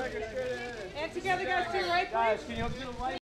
And together, guys, to your right, please. Guys, can you hook to the light?